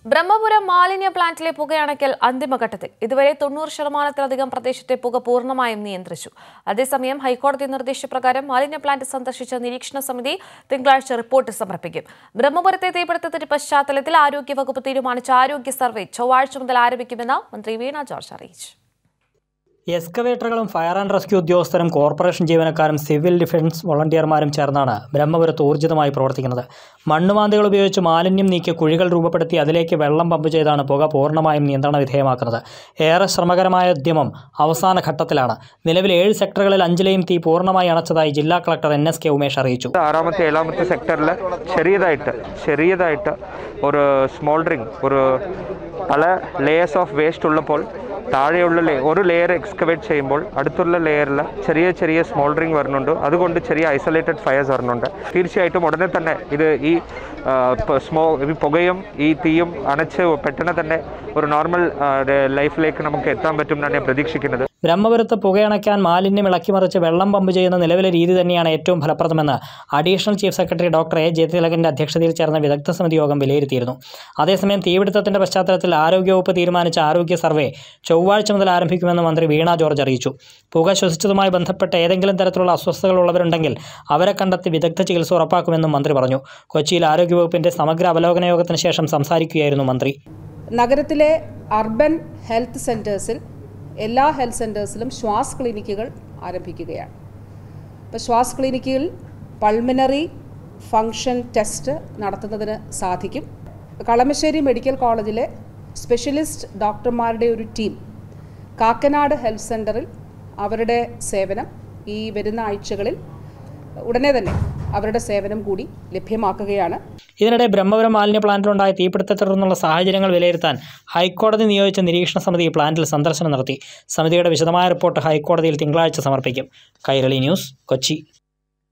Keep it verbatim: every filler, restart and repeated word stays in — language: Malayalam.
ബ്രഹ്മപുരം മാലിന്യ പ്ലാന്റിലെ പുകയണക്കൽ അന്തിമഘട്ടത്തിൽ ഇതുവരെ തൊണ്ണൂറ് ശതമാനത്തിലധികം പ്രദേശത്തെ പുക പൂർണ്ണമായും നിയന്ത്രിച്ചു. അതേസമയം ഹൈക്കോടതി നിർദ്ദേശപ്രകാരം മാലിന്യ പ്ലാന്റ് സന്ദർശിച്ച നിരീക്ഷണ സമിതി തിങ്കളാഴ്ച റിപ്പോർട്ട് സമർപ്പിക്കും. ബ്രഹ്മപുരത്തെ തീപിടുത്തത്തിന്റെ പശ്ചാത്തലത്തിൽ ആരോഗ്യവകുപ്പ് തീരുമാനിച്ച ആരോഗ്യ സർവേ ചൊവ്വാഴ്ച മുതൽ ആരംഭിക്കുമെന്ന് മന്ത്രി വീണ ജോർജ് അറിയിച്ചു. എക്സ്കവേറ്ററുകളും ഫയർ ആൻഡ് റെസ്ക്യൂ ഉദ്യോഗസ്ഥരും കോർപ്പറേഷൻ ജീവനക്കാരും സിവിൽ ഡിഫൻസ് വോളണ്ടിയർമാരും ചേർന്നാണ് ബ്രഹ്മപുരത്ത് ഊർജിതമായി പ്രവർത്തിക്കുന്നത്. മണ്ണുമാന്തികൾ ഉപയോഗിച്ച് മാലിന്യം നീക്കി കുഴികൾ രൂപപ്പെടുത്തി അതിലേക്ക് വെള്ളം പമ്പ് ചെയ്താണ് പുക പൂർണ്ണമായും നിയന്ത്രണ വിധേയമാക്കുന്നത്. ഏറെ ശ്രമകരമായ ഉദ്യമം അവസാന ഘട്ടത്തിലാണ്. നിലവിൽ ഏഴ് സെക്ടറുകളിൽ അഞ്ചിലെയും തീ പൂർണ്ണമായി അണച്ചതായി ജില്ലാ collector N S K Umesh അറിയിച്ചു. ആറാമത്തെ ഏഴാമത്തെ സെക്ടറിൽ ചെറിയതായിട്ട് ചെറിയതായിട്ട് ഒരു സ്മോൾഡറിങ് ഒരു പല ലെയേഴ്സ് ഓഫ് വേസ്റ്റ് ഉള്ളപ്പോൾ താഴെയുള്ള ലേ ഒരു ലെയർ എക്സ്കവേറ്റ് ചെയ്യുമ്പോൾ അടുത്തുള്ള ലെയറിൽ ചെറിയ ചെറിയ സ്മോൾഡറിങ് വരുന്നുണ്ട്. അതുകൊണ്ട് ചെറിയ ഐസൊലേറ്റഡ് ഫയർസ് വരുന്നുണ്ട്. തീർച്ചയായിട്ടും ഉടനെ തന്നെ ഇത് ഈ സ്മോ പുകയും ഈ തീയും അണച്ച് പെട്ടെന്ന് തന്നെ ഒരു നോർമൽ ലൈഫിലേക്ക് നമുക്ക് എത്താൻ പറ്റും എന്നാണ് ഞാൻ പ്രതീക്ഷിക്കുന്നത്. ബ്രഹ്മപുരത്ത് പുകയണയ്ക്കാൻ മാലിന്യം ഇളക്കിമറിച്ച് വെള്ളം പമ്പ് ചെയ്യുന്ന നിലവിലെ രീതി തന്നെയാണ് ഏറ്റവും ഫലപ്രദമെന്ന് additional chief secretary doctor A ജയതിലകന്റെ അധ്യക്ഷതയിൽ ചേർന്ന വിദഗ്ധ സമിതി യോഗം വിലയിരുത്തിയിരുന്നു. അതേസമയം തീപിടുത്തത്തിന്റെ പശ്ചാത്തലത്തിൽ ആരോഗ്യവകുപ്പ് തീരുമാനിച്ച ആരോഗ്യ സർവേ ചൊവ്വാഴ്ച മുതൽ ആരംഭിക്കുമെന്ന് മന്ത്രി വീണ ജോർജ് അറിയിച്ചു. പുക ശ്വസിച്ചതുമായി ബന്ധപ്പെട്ട് ഏതെങ്കിലും തരത്തിലുള്ള അസ്വസ്ഥതകൾ ഉള്ളവരുണ്ടെങ്കിൽ അവരെ കണ്ടെത്തി വിദഗ്ധ ചികിത്സ ഉറപ്പാക്കുമെന്നും മന്ത്രി പറഞ്ഞു. കൊച്ചിയിൽ ആരോഗ്യവകുപ്പിന്റെ സമഗ്ര അവലോകന യോഗത്തിന് ശേഷം സംസാരിക്കുകയായിരുന്നു മന്ത്രി. നഗരത്തിലെ അർബൻ ഹെൽത്ത് സെൻറ്റേഴ്സിൽ എല്ലാ ഹെൽത്ത് സെൻറ്റേഴ്സിലും ശ്വാസ് ക്ലിനിക്കുകൾ ആരംഭിക്കുകയാണ്. ഇപ്പോൾ ശ്വാസ് ക്ലിനിക്കിൽ പൾമിനറി ഫങ്ഷൻ ടെസ്റ്റ് നടത്തുന്നതിന് സാധിക്കും. കളമശ്ശേരി മെഡിക്കൽ കോളേജിലെ സ്പെഷ്യലിസ്റ്റ് ഡോക്ടർമാരുടെ ഒരു ടീം കാക്കനാട് ഹെൽത്ത് സെൻറ്ററിൽ അവരുടെ സേവനം ഈ വരുന്ന ആഴ്ചകളിൽ ഉടനെ തന്നെ അവരുടെ സേവനം കൂടി ലഭ്യമാക്കുകയാണ്. ഇതിനിടെ ബ്രഹ്മപുരം മാലിന്യ പ്ലാന്റിലുണ്ടായ തീപിടുത്തത്തെ തുടർന്നുള്ള സാഹചര്യങ്ങൾ വിലയിരുത്താൻ ഹൈക്കോടതി നിയോഗിച്ച നിരീക്ഷണ സമിതി പ്ലാന്റിൽ സന്ദർശനം നടത്തി. സമിതിയുടെ വിശദമായ റിപ്പോർട്ട് ഹൈക്കോടതിയിൽ തിങ്കളാഴ്ച സമർപ്പിക്കും. കൈരളി ന്യൂസ്, കൊച്ചി.